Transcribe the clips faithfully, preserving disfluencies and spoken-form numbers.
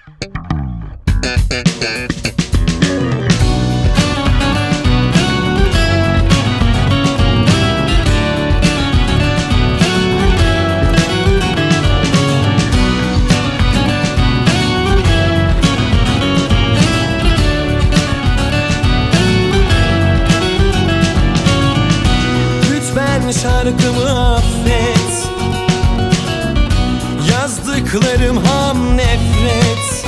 Şarkımı affet, yazdıklarım ham nefret.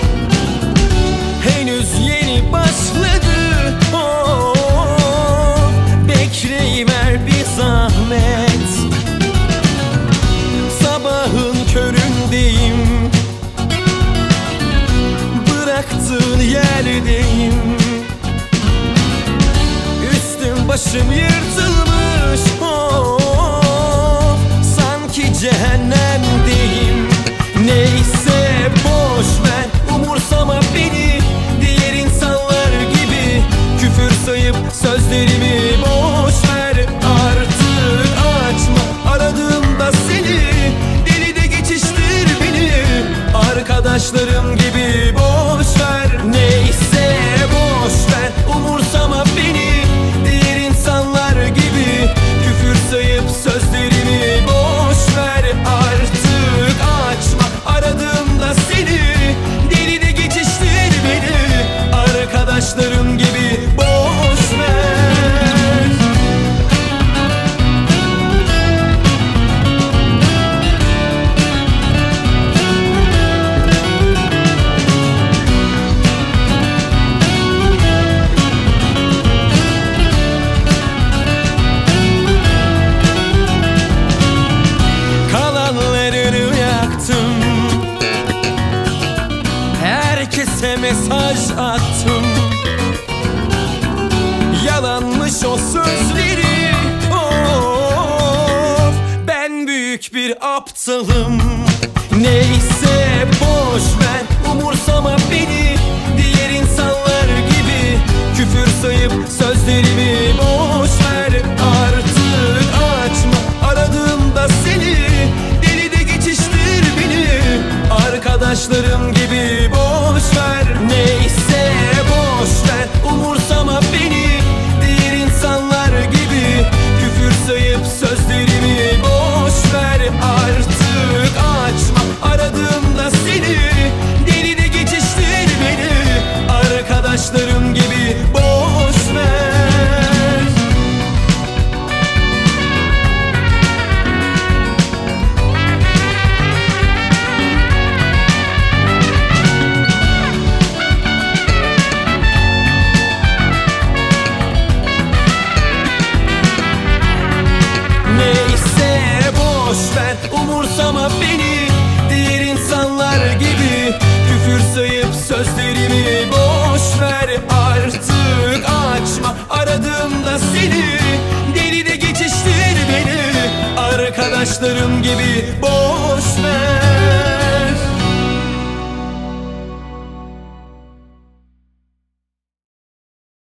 Henüz yeni başladı, oh, bekleyiver bir zahmet. Sabahın köründeyim, bıraktığın yerdeyim. Üstüm başım yırtılmış, oh, sanki cehennemdeyim. Neyse boş ver, umursama beni. Diğer insanlar gibi küfür sayıp sözlerimi boş ver. Artık açma aradığımda seni, deli de geçiştir beni. Arkadaşlarım gibi boş ver. Neyse boş ver, umursama beni. Diğer insanlar gibi küfür sayıp sözlerimi boş ver. Artık açma aradığımda seni, deli de geçiştir beni. Arkadaşlarım gibi boş ver. Herkese mesaj attım, yalanmış o sözleri, of, ben büyük bir aptalım. Neyse boş ver, umursama beni. Diğer insanlar gibi küfür sayıp sözlerimi boş ver. Artık açma aradığımda seni, deli de geçiştir beni. Arkadaşlarım gibi boş ver. Neyse boş ver, umursama beni. Diğer insanlar gibi küfür sayıp sözlerimi boş ver. Artık açma aradığımda seni, deli de geçiştir beni. Arkadaşlarım gibi boş ver. Umursama beni. Diğer insanlar gibi küfür sayıp sözlerimi boş ver. Artık açma aradığımda seni, deli de geçiştir beni. Arkadaşlarım gibi boş ver.